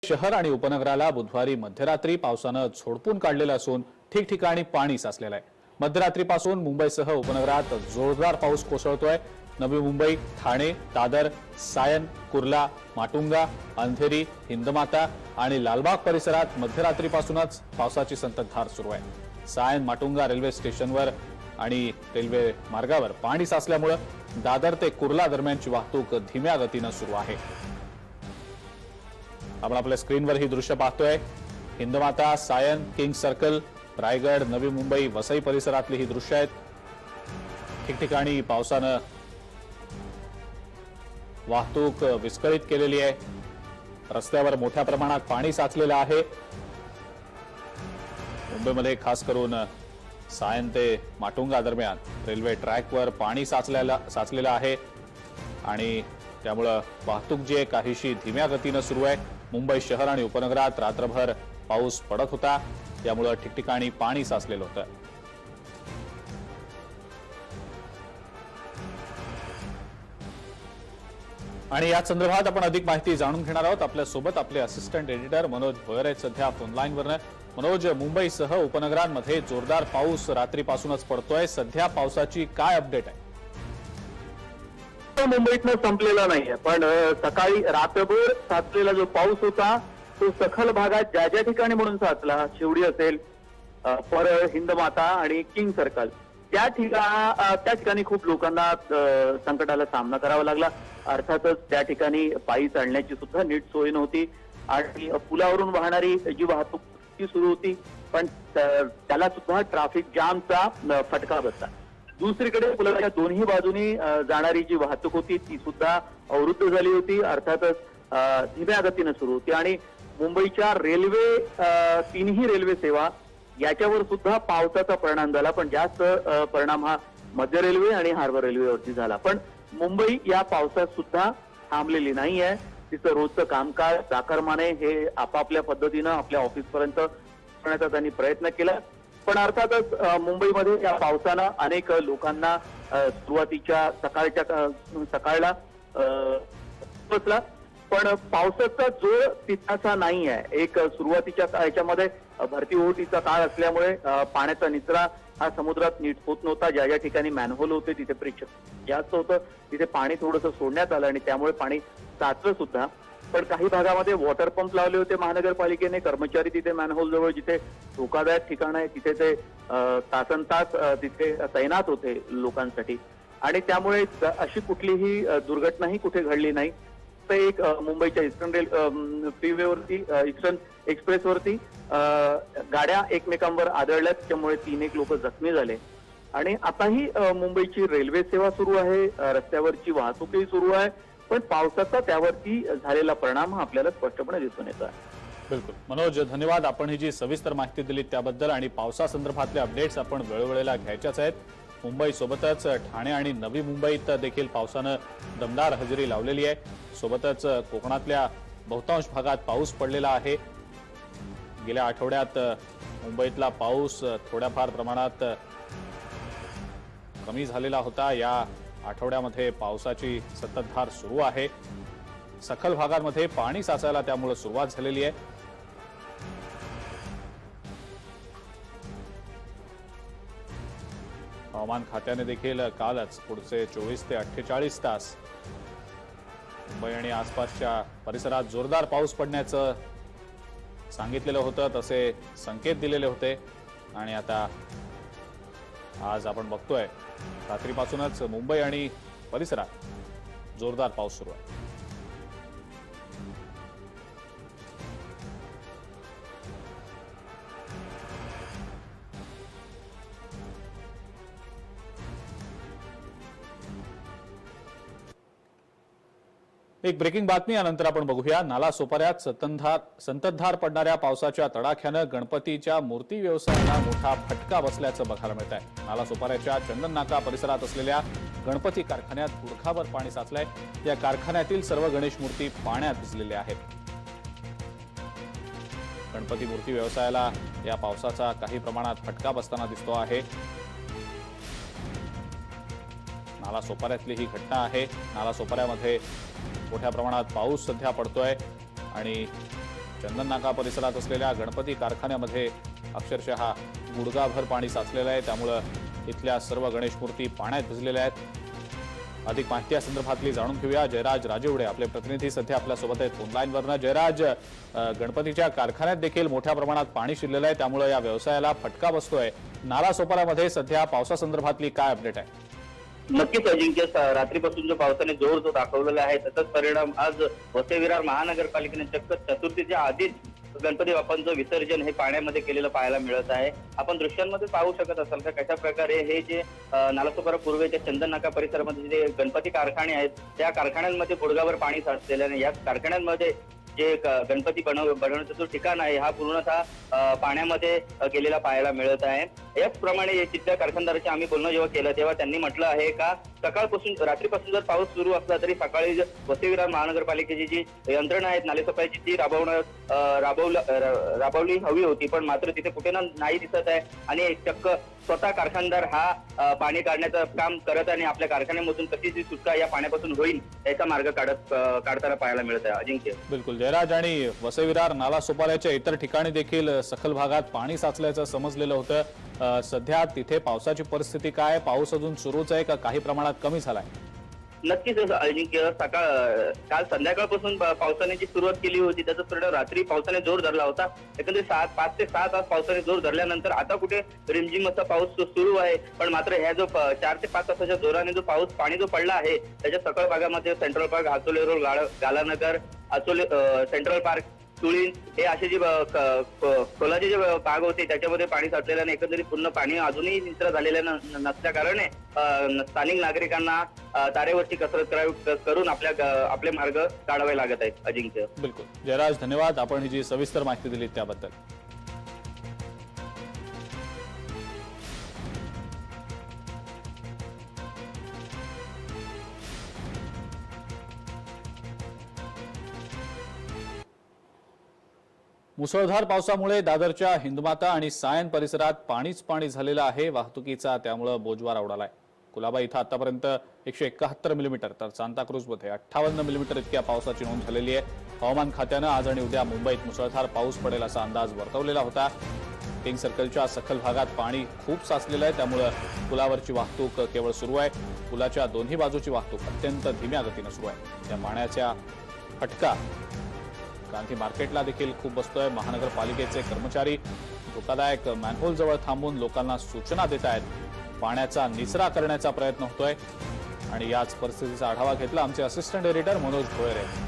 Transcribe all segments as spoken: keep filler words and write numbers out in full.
शहर आणि उपनगराला बुधवारी मध्यरात्री पावसानं झोडपून काढलेलं असून ठिकठिकाणी पाणी साचलेलं आहे। मध्यरात्रीपासून मुंबईसह उपनगरात जोरदार पाऊस कोसळतोय। नवी मुंबई, ठाणे, दादर, सायन, कुर्ला, माटुंगा, अंधेरी, हिंदमाता आणि लालबाग परिसरात मध्यरात्रीपासूनच पावसाची संततधार सुरू आहे। सायन माटुंगा रेल्वे स्टेशनवर आणि रेल्वे मार्गावर पाणी साचल्यामुळे दादर ते कुर्ला दरम्यानची वाहतूक धीम्या गतीने सुरू आहे। आपण आपल्या स्क्रीनवर ही दृश्य पाहतोय। हिंदमाता, सायन, किंग सर्कल, रायगड, नवी मुंबई, वसई परिसरातली ही दृश्य आहेत। ठिकठिकाणी पावसानं वाहतूक विस्कळीत केलेली आहे। रस्त्यावर मोठ्या प्रमाणात पाणी साचलेलं आहे। मुंबईमध्ये खास करून सायन ते माटुंगा दरम्यान रेल्वे ट्रॅकवर पाणी साचलेला साचलेलं आहे आणि त्यामुळे वाहतूक जी आहे काहीशी धीम्या गतीने सुरू आहे। मुंबई शहर आणि उपनगरात रात्रभर पाऊस पडत होता, त्यामुळे ठिकठिकाणी पाणी साचलेलं होतं। आणि या संदर्भात आपण अधिक माहिती जाणून घेणार आहोत। आपल्या सोबत आपले असिस्टंट एडिटर मनोज भोयर आहेत सध्या फोन लाईनवर। मनोज, मुंबईसह उपनगरांमध्ये जोरदार पाऊस रात्रीपासूनच पडतोय। सध्या पावसाची काय अपडेट आहे? मुंबईतनं संपलेला नाहीये, पण सकाळी रात्रभर साचलेला जो पाऊस होता तो सखल भागात ज्या ज्या ठिकाणी म्हणून साचला, शिवडी असेल, परळ, हिंदमाता आणि किंग सर्कल, त्या ठिकाणी त्या ठिकाणी खूप लोकांना संकटाला सामना करावा लागला। अर्थातच त्या ठिकाणी पायी चालण्याची सुद्धा नीट सोय नव्हती आणि पुलावरून वाहणारी जी वाहतूक ती सुरू होती, पण त्याला सुद्धा ट्रॅफिक जामचा फटका बसला। दुसरीकडे पुलाच्या दोन्ही बाजूनी जाणारी जी वाहतूक होती ती सुद्धा अवरुद्ध झाली होती। अर्थातच धीम्या गतीने सुरू होती आणि मुंबईच्या रेल्वे तीनही रेल्वे सेवा याच्यावर सुद्धा पावसाचा परिणाम झाला, पण जास्त परिणाम हा मध्य रेल्वे आणि हार्बर रेल्वेवरती झाला। पण मुंबई या पावसात सुद्धा थांबलेली नाही आहे। तिचं रोजचं कामकाज चाकरमाने हे आपापल्या पद्धतीनं आपल्या ऑफिसपर्यंत करण्याचा त्यांनी प्रयत्न केला, पण अर्थातच मुंबईमध्ये या पावसानं अनेक लोकांना सुरुवातीच्या सकाळच्या सकाळला बसला, पण पावसाचा जोर तितकासा नाही आहे। एक सुरुवातीच्या याच्यामध्ये भरती ओहोटीचा काळ असल्यामुळे पाण्याचा निचरा हा समुद्रात नीट होत नव्हता। ज्या ज्या ठिकाणी मॅनहोल होते तिथे प्रेशर जास्त होतं, तिथे पाणी थोडंसं सोडण्यात आलं आणि त्यामुळे पाणी साचलं सुद्धा। पण काही भागामध्ये वॉटर पंप लावले होते महानगरपालिकेने, कर्मचारी तिथे मॅनहोल जवळ जिथे धोकादायक ठिकाण आहे तिथे ते तासन तास तिथे तैनात होते लोकांसाठी आणि त्यामुळे अशी कुठलीही दुर्घटनाही कुठे घडली नाही। तर एक मुंबईच्या ईस्टर्न रेल फ्रीवेवरती ईस्टर्न एक्सप्रेसवरती गाड्या एकमेकांवर आदळल्या, त्यामुळे तीन एक लोक जखमी झाले आणि आताही मुंबईची रेल्वे सेवा सुरू आहे, रस्त्यावरची वाहतूकही सुरू आहे, पण पावसाचा त्यावरती झालेला परिणाम हा आपल्याला स्पष्टपणे दिसून येतो आहे। बिलकुल मनोज, धन्यवाद। आपण ही जी सविस्तर माहिती दिली त्याबद्दल आणि पावसासंदर्भातले अपडेट्स आपण वेळोवेळेला घ्यायच्याच आहेत। मुंबई सोबतच ठाणे आणि नवी मुंबईत देखील पावसानं दमदार हजेरी लावलेली आहे। सोबतच कोकणातल्या बहुतांश भागात पाऊस पडलेला आहे। गेल्या आठवड्यात मुंबईतला पाऊस थोड्याफार प्रमाणात कमी झालेला होता। या आठवड्यामध्ये पावसाची संततधार सुरू आहे। सखल भागांमध्ये पाणी साचायला त्यामुळे सुरुवात झालेली आहे। हवामान खात्याने देखील कालच पुढचे चोवीस ते अठ्ठेचाळीस तास मुंबई आणि आसपासच्या परिसरात जोरदार पाऊस पडण्याचं सांगितलेलं होतं, तसे संकेत दिलेले होते आणि आता आज आपण बघतोय रात्रीपासूनच मुंबई आणि परिसरात जोरदार पाऊस सुरू आहे। एक ब्रेकिंग बातमी यानंतर आपण बघूया। नाला सोपाऱ्यात संततधार संततधार पडणाऱ्या पावसाच्या तडाख्यानं गणपतीच्या मूर्ती व्यवसायाला मोठा फटका बसल्याचं बघायला मिळत आहे। नाला सोपाऱ्याच्या चंदन नाका परिसरात असलेल्या गणपती कारखान्यात गुडघाभर पाणी साचलंय। या कारखान्यातील सर्व गणेश मूर्ती पाण्यात भिजलेल्या आहेत। गणपती मूर्ती व्यवसायाला या पावसाचा काही प्रमाणात फटका बसताना दिसतो आहे। नाला सोपाऱ्यातली ही घटना आहे। नाला सोपाऱ्यामध्ये मोठ्या प्रमाणात पाऊस सध्या पडतोय आणि चंदन नाका परिसरात असलेल्या गणपती कारखान्यामध्ये अक्षरशः गुडघाभर पाणी साचलेलं आहे, त्यामुळे इथल्या सर्व गणेश मूर्ती पाण्यात भिजलेल्या आहेत। अधिक माहिती या संदर्भातली जाणून घेऊया। जयराज राजेवडे आपले प्रतिनिधी सध्या आपल्या सोबत आहेत ऑनलाईनवरनं। जयराज, गणपतीच्या कारखान्यात देखील मोठ्या प्रमाणात पाणी शिरलेलं आहे, त्यामुळे या व्यवसायाला फटका बसतोय। नालासोपारामध्ये सध्या पावसासंदर्भातली काय अपडेट आहे? नक्कीच अजिंक्य, रात्रीपासून जो पावसाने जोर जो दाखवलेला आहे त्याचाच परिणाम आज वसई विरार महानगरपालिकेने चक्क चतुर्थीच्या आधीच गणपती बाप्पांचं विसर्जन हे पाण्यामध्ये केलेलं पाहायला मिळत आहे। आपण दृश्यांमध्ये पाहू शकत असाल का कशा प्रकारे हे जे नालासोपारा पूर्वेच्या चंदन नाका परिसरामध्ये जे गणपती कारखाने आहेत त्या कारखान्यांमध्ये गुडघाभर पाणी साचलेल्याने या कारखान्यांमध्ये जे गणपती बनव बनवण्याचं जो ठिकाण आहे हा पूर्णतः पाण्यामध्ये गेलेला पाहायला मिळत आहे। याचप्रमाणे तिथल्या कारखानदाराशी आम्ही बोलणं जेव्हा केलं तेव्हा त्यांनी म्हटलं आहे का सकाळपासून रात्रीपासून जर पाऊस सुरू असला तरी सकाळी वसई विरार महानगरपालिकेची जी यंत्रणा आहेत नालेसफाईची ती राबवणं राबवलं राबवली हवी होती, पण मात्र तिथे कुठे ना नाही दिसत आहे आणि चक्क स्वतः कारखानदार हा पाणी काढण्याचं काम करत आणि आपल्या कारखान्यामधून कशी जी सुटका या पाण्यापासून होईल याचा मार्ग काढत काढताना पाहायला मिळत आहे। अजिंक्य, बिलकुल जयराज, आणि वसई विरार नालासोपाऱ्याच्या इतर ठिकाणी देखील सखल भागात पाणी साचल्याचं समजलेलं होतं। सध्या तिथे पावसाची परिस्थिती काय? पाऊस अजून सुरूच आहे का काही प्रमाणात कमी झालाय? नक्कीच अजिंक्य, सकाळ काल संध्याकाळपासून पावसाने जी सुरुवात केली होती त्याचा परिणाम रात्री पावसाने जोर धरला होता। एकंदरीत सात पाच ते सहा तास पावसाने जोर धरल्यानंतर आता कुठे रिमझिम असा पाऊस सुरू आहे, पण मात्र ह्या जो चार ते पाच तासाच्या जोराने जो पाऊस पाणी जो पडला आहे त्याच्या सकाळ भागामध्ये central park, Achole road, Galanagar, Achole central park, तुळीन हे असे जे खोलाचे जे भाग होते त्याच्यामध्ये पाणी साचलेल्याने एकंदरीत पूर्ण पाणी अजूनही निचरा झालेल्या नसल्या कारणे स्थानिक नागरिकांना तारेवरची कसरत करून आपल्या आपले मार्ग काढावे लागत आहेत। अजिंक्य, बिलकुल जयराज, धन्यवाद आपण ही जी सविस्तर माहिती दिली त्याबद्दल। मुसळधार पावसामुळे दादरच्या हिंदमाता आणि सायन परिसरात पाणीच पाणी झालेलं आहे वाहतुकीचा, त्यामुळे बोजवारा उडालाय। कुलाबा इथं आतापर्यंत एकशे एकाहत्तर मिलीमीटर तर सांताक्रूजमध्ये अठ्ठावन्न मिलीमीटर इतक्या पावसाची नोंद झालेली आहे। हवामान खात्यानं आज आणि उद्या मुंबईत मुसळधार पाऊस पडेल असा अंदाज वर्तवलेला होता। किंग सर्कलच्या सखल भागात पाणी खूप साचलेलं आहे, त्यामुळे पुलावरची वाहतूक केवळ सुरू आहे। पुलाच्या दोन्ही बाजूची वाहतूक अत्यंत धीम्या गतीनं सुरू आहे। या पाण्याच्या फटका गांधी मार्केटला देखील खूप बसतोय। महानगरपालिकेचे कर्मचारी धोकादायक मॅनहोल जवळ थांबून लोकांना सूचना देत आहेत, पाण्याचा निचरा करण्याचा प्रयत्न होतोय आणि याच परिस्थितीचा आढावा घेतला आमचे असिस्टंट एडिटर मनोज भोयर यांनी।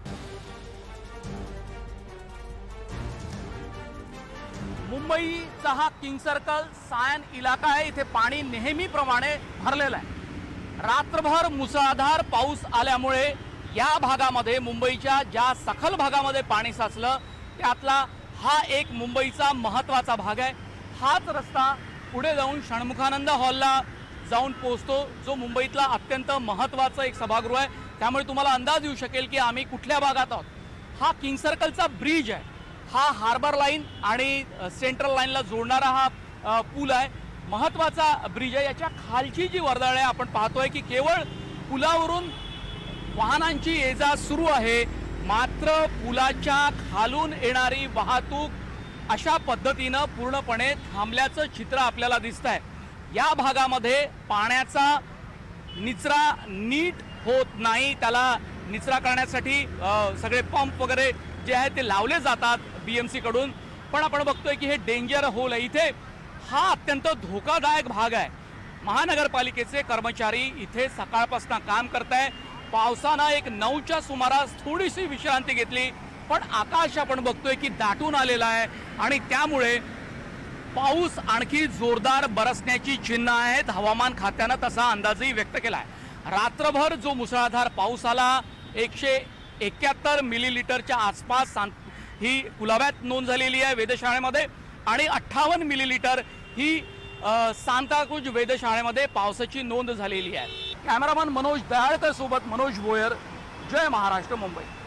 मुंबईचा हा किंग सर्कल सायन इलाका आहे, इथे पाणी नेहमीप्रमाणे भरलेलं आहे। रात्रभर मुसळधार पाऊस आल्यामुळे या भागामध्ये मुंबईच्या ज्या सखल भागामध्ये पाणी साचलं त्यातला हा एक मुंबईचा महत्त्वाचा भाग आहे। हाच रस्ता पुढे जाऊन षण्मुखानंद हॉलला जाऊन पोहोचतो, जो मुंबईतला अत्यंत महत्त्वाचा एक सभागृह आहे। त्यामुळे तुम्हाला अंदाज येऊ शकेल की आम्ही कुठल्या भागात आहोत। हा किंग सर्कलचा ब्रिज आहे, हा हार्बर लाईन आणि सेंट्रल लाईनला जोडणारा हा पूल आहे, महत्त्वाचा ब्रिज आहे। याच्या खालची जी वर्दळ आहे आपण पाहतोय की केवळ पुलावरून वाहनांची ये जा सुरू आहे, मात्र पुलाच्या खालून येणारी वाहतूक अशा पद्धतीनं पूर्णपणे थांबल्याचं चित्र आपल्याला दिसतंय। या भागामध्ये पाण्याचा निचरा नीट होत नाही, त्याला निचरा करण्यासाठी सगळे पंप वगैरे जे आहेत ते लावले जातात बीएमसी कडून, पण आपण बघतोय की हे डेंजर होल आहे। इथे हा अत्यंत धोकादायक भाग आहे। महानगरपालिकेचे कर्मचारी इथे सकाळपासून काम करताय। पावसानं एक नऊच्या सुमारास थोडीशी विश्रांती घेतली, पण आकाश आपण बघतोय की दाटून आलेला आहे आणि त्यामुळे पाऊस आणखी जोरदार बरसण्याची चिन्ह आहेत। हवामान खात्यानं तसा अंदाजही व्यक्त केला आहे। रात्रभर जो मुसळधार पाऊस आला एकशे एक्क्याहत्तर मिलीलीटरच्या आसपास ही कुलाब्यात नोंद झालेली आहे वेधशाळेमध्ये, आणि अठ्ठावन्न मिलीलीटर ही सांताक्रूज वेधशाळेमध्ये पावसाची नोंद झालेली आहे। कॅमेरामन मनोज दयाळकर सोबत मनोज भोयर, जय महाराष्ट्र, मुंबई।